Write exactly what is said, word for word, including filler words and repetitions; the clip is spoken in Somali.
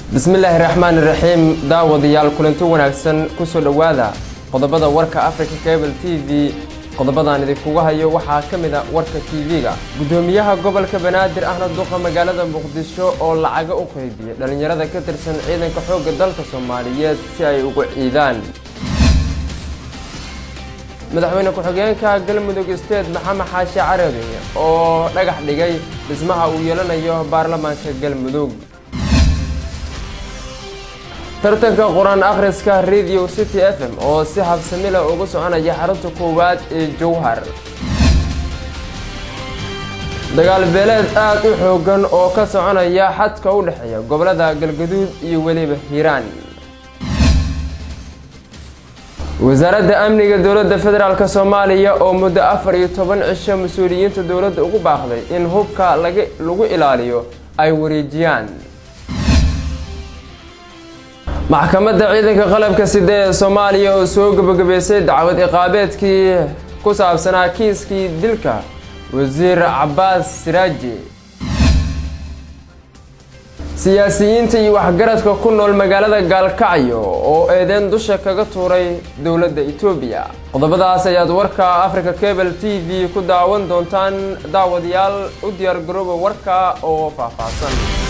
بسم الله الرحمن الرحيم داوديال كلنتو wanaagsan ku soo dhawaada qodobada warka Africa Cable T V qodobadan idinku hayo waxa kamid ah warka T V-ga gudoomiyaha gobolka Banaadir ahna duqa magaalada Muqdisho oo lacag u qaybiyay dhalinyarada ka tirsan ciidanka xoogga dalka Soomaaliyeed si ay ugu ciidaan madaxweyne ku-xigeenka galmudug State Maxamed Xaashi Carabi oo dhagax dhigay dhismaha uu yeelanayo baarlamaanka galmudug tartanka Quraan akhriska Radio City F M oo si habsami leh ugu soconaya xarunta koowaad ee Jowhar dagaal beeleed aad u xoogan oo ka soconaya xadka u dhaxeeya gobolada Galgaduud iyo waliba Hiiraan wasaaradda amniga dawladda federaalka Soomaaliya oo muddo afar iyo toban cisho mas'uuliyiinta dawladda ugu baaqday in hubka lagu ilaaliyo ay wareejiyaan maxkamadda ciidanka qalabka sida ee Soomaaliya oo soo gabagabeysay dacwad iqaabeedkii ku saabsanaa kiiskii dilka wasiir Cabbaas Siraaji siyaasiyiinta iyo waxgaradka ku nool magaalada Gaalkacyo oo eedeyn dusha kaga tuuray dawladda Itoobiya qodobadaas ayaad warka Africa Cable T V ku daawan doontaan daawadayaal u diyaar garooba warka oo faahfaahsan